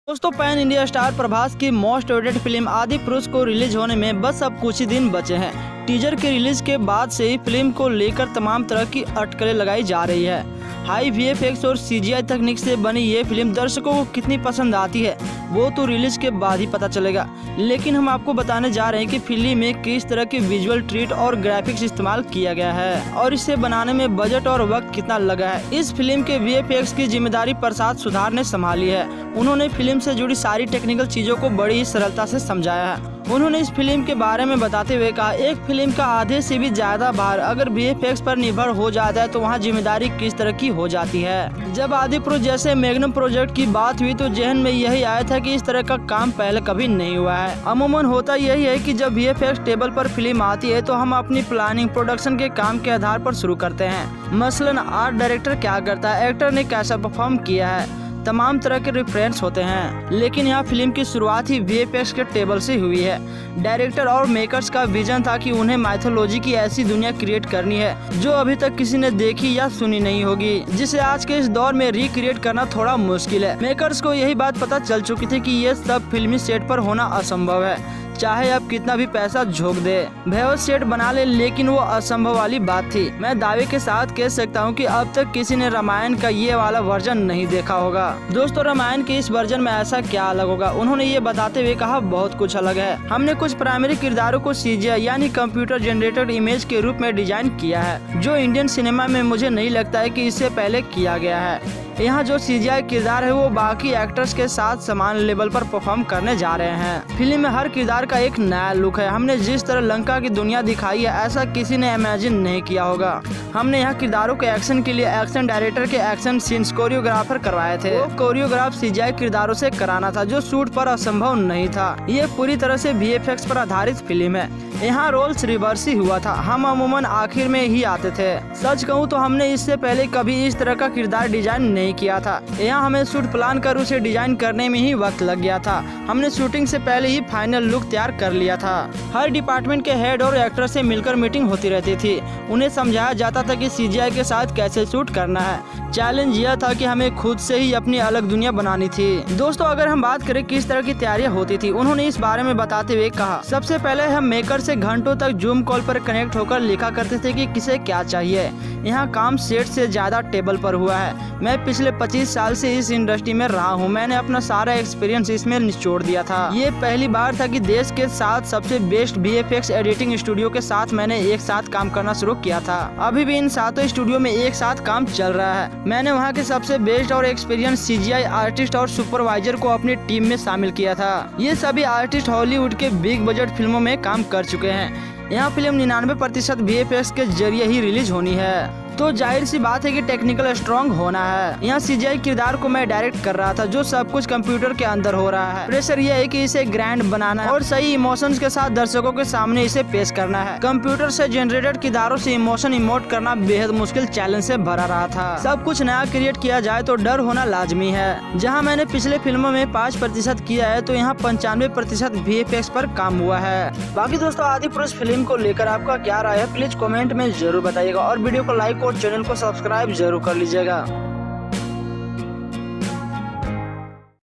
दोस्तों, pan India star Prabhas की most awaited film Adipurush को रिलीज होने में बस अब कुछ ही दिन बचे हैं। टीजर के रिलीज के बाद से ही फिल्म को लेकर तमाम तरह की अटकलें लगाई जा रही है। हाई वीएफएक्स और सीजीआई तकनीक से बनी ये फिल्म दर्शकों को कितनी पसंद आती है वो तो रिलीज के बाद ही पता चलेगा। लेकिन हम आपको बताने जा रहे हैं कि फिल्म में किस तरह के विजुअल ट्रीट और ग्राफिक्स इस्तेमाल किया गया है और इसे बनाने में बजट और वक्त कितना लगा है। इस फिल्म के वीएफएक्स की जिम्मेदारी प्रसाद सुधार ने संभाली है। उन्होंने फिल्म से जुड़ी सारी टेक्निकल चीजों को बड़ी ही सरलता से समझाया है। उन्होंने इस फिल्म के बारे में बताते हुए कहा, एक फिल्म का आधे से भी ज्यादा भार अगर वीएफएक्स पर निर्भर हो जाता है तो वहाँ जिम्मेदारी किस तरह की हो जाती है। जब आदिपुरुष जैसे मैग्नम प्रोजेक्ट की बात हुई तो जहन में यही आया था कि इस तरह का काम पहले कभी नहीं हुआ है। अमूमन होता यही है कि जब वीएफएक्स टेबल पर फिल्म आती है तो हम अपनी प्लानिंग प्रोडक्शन के काम के आधार पर शुरू करते हैं। मसलन आर्ट डायरेक्टर क्या करता है, एक्टर ने कैसा परफॉर्म किया है, तमाम तरह के रेफरेंस होते हैं। लेकिन यहाँ फिल्म की शुरुआत ही वीएफएक्स के टेबल से हुई है। डायरेक्टर और मेकर्स का विजन था कि उन्हें माइथोलॉजी की ऐसी दुनिया क्रिएट करनी है जो अभी तक किसी ने देखी या सुनी नहीं होगी, जिसे आज के इस दौर में रिक्रिएट करना थोड़ा मुश्किल है। मेकर्स को यही बात पता चल चुकी थी कि ये सब फिल्मी सेट पर होना असंभव है, चाहे आप कितना भी पैसा झोंक दे, भव्य सेट बना ले, लेकिन वो असंभव वाली बात थी। मैं दावे के साथ कह सकता हूँ कि अब तक किसी ने रामायण का ये वाला वर्जन नहीं देखा होगा। दोस्तों, रामायण के इस वर्जन में ऐसा क्या अलग होगा? उन्होंने ये बताते हुए कहा, बहुत कुछ अलग है। हमने कुछ प्राइमरी किरदारों को सीजीआई यानी कंप्यूटर जनरेटेड इमेज के रूप में डिजाइन किया है, जो इंडियन सिनेमा में मुझे नहीं लगता है कि इससे पहले किया गया है। यहाँ जो सीजीआई किरदार है वो बाकी एक्टर्स के साथ समान लेवल पर परफॉर्म करने जा रहे हैं। फिल्म में हर किरदार का एक नया लुक है। हमने जिस तरह लंका की दुनिया दिखाई है ऐसा किसी ने इमेजिन नहीं किया होगा। हमने यहाँ किरदारों के एक्शन के लिए एक्शन डायरेक्टर के एक्शन सीन्स कोरियोग्राफर करवाए थे। वो कोरियोग्राफ सीजीआई किरदारों से कराना था जो शूट पर असंभव नहीं था। ये पूरी तरह से वीएफएक्स पर आधारित फिल्म है। यहाँ रोल्स रिवर्स ही हुआ था। हम अमूमन आखिर में ही आते थे। सच कहूँ तो हमने इससे पहले कभी इस तरह का किरदार डिजाइन नहीं किया था। यहाँ हमें शूट प्लान कर उसे डिजाइन करने में ही वक्त लग गया था। हमने शूटिंग से पहले ही फाइनल लुक तैयार कर लिया था। हर डिपार्टमेंट के हेड और एक्टर से मिलकर मीटिंग होती रहती थी। उन्हें समझाया जाता था कि सीजीआई के साथ कैसे शूट करना है। चैलेंज यह था कि हमें खुद से ही अपनी अलग दुनिया बनानी थी। दोस्तों, अगर हम बात करें किस तरह की तैयारियां होती थी, उन्होंने इस बारे में बताते हुए कहा, सबसे पहले हम मेकर से घंटों तक जूम कॉल पर कनेक्ट होकर लिखा करते थे कि किसे क्या चाहिए। यहाँ काम सेट से ज्यादा टेबल पर हुआ है। मैं पिछले 25 साल से इस इंडस्ट्री में रहा हूँ। मैंने अपना सारा एक्सपीरियंस इसमें निचोड़ दिया था। ये पहली बार था कि देश के साथ सबसे बेस्ट वीएफएक्स एडिटिंग स्टूडियो के साथ मैंने एक साथ काम करना शुरू किया था। अभी भी इन सातों स्टूडियो में एक साथ काम चल रहा है। मैंने वहाँ के सबसे बेस्ट और एक्सपीरियंस सीजीआई आर्टिस्ट और सुपरवाइजर को अपनी टीम में शामिल किया था। ये सभी आर्टिस्ट हॉलीवुड के बिग बजट फिल्मों में काम कर चुके हैं। यहाँ फिल्म 99% वीएफएक्स के जरिए ही रिलीज होनी है, तो जाहिर सी बात है कि टेक्निकल स्ट्रॉन्ग होना है। यहाँ सीजीआई किरदार को मैं डायरेक्ट कर रहा था, जो सब कुछ कंप्यूटर के अंदर हो रहा है। प्रेशर यह है कि इसे ग्रैंड बनाना है और सही इमोशंस के साथ दर्शकों के सामने इसे पेश करना है। कंप्यूटर से जनरेटेड किरदारों से इमोशन इमोट करना बेहद मुश्किल चैलेंज से भरा रहा था। सब कुछ नया क्रिएट किया जाए तो डर होना लाजमी है। जहाँ मैंने पिछले फिल्मों में 5% किया है तो यहाँ 95% वीएफएक्स पर काम हुआ है। बाकी दोस्तों, आदिपुरुष फिल्म को लेकर आपका क्या राय है, प्लीज कमेंट में जरूर बताइएगा और वीडियो को लाइक और चैनल को सब्सक्राइब जरूर कर लीजिएगा।